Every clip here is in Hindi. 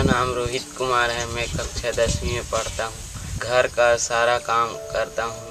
नाम रोहित कुमार है। मैं कक्षा 10वीं में पढ़ता हूँ। घर का सारा काम करता हूँ।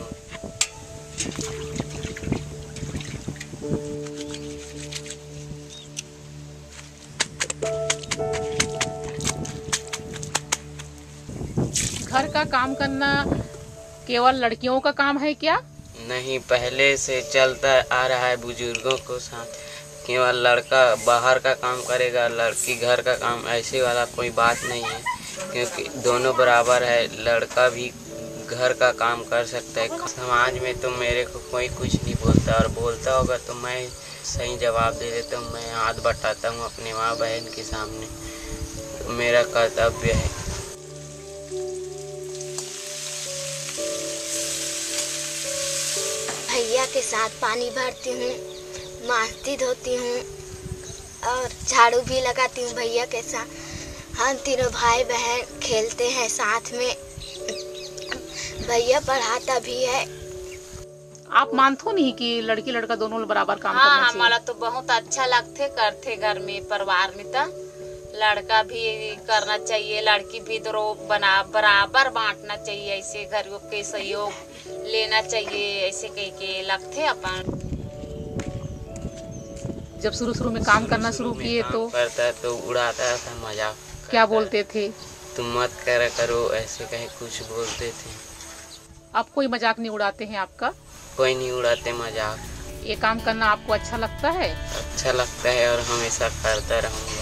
घर का काम करना केवल लड़कियों का काम है क्या? नहीं, पहले से चलता आ रहा है बुजुर्गों को साथ। केवल लड़का बाहर का काम करेगा, लड़की घर का काम, ऐसे वाला कोई बात नहीं है, क्योंकि दोनों बराबर है। लड़का भी घर का काम कर सकता है। समाज में तो मेरे को कोई कुछ नहीं बोलता, और बोलता होगा तो मैं सही जवाब दे देता हूँ। मैं हाथ बटाता हूँ अपने माँ बहन के सामने, मेरा कर्तव्य है। भैया के साथ पानी भरती हूँ, मांजती धोती हूँ और झाड़ू भी लगाती हूँ भैया के साथ। हम तीनों भाई बहन खेलते हैं साथ में। भैया पढ़ाता भी है। आप मानते नहीं कि लड़की लड़का दोनों बराबर काम करना चाहिए? हमारा तो बहुत अच्छा लगते करते घर में परिवार में। तो लड़का भी करना चाहिए, लड़की भी दोनों बराबर बांटना चाहिए। ऐसे घर के सहयोग लेना चाहिए, ऐसे कह के लगते अपन। जब शुरू में काम करना शुरू किए तो करता तो उड़ाता था, मजाक। क्या बोलते थे? तुम मत करो, ऐसे कहीं कुछ बोलते थे। आप कोई मजाक नहीं उड़ाते हैं आपका? कोई नहीं उड़ाते मजाक। ये काम करना आपको अच्छा लगता है? अच्छा लगता है और हमेशा करता रहूँगा।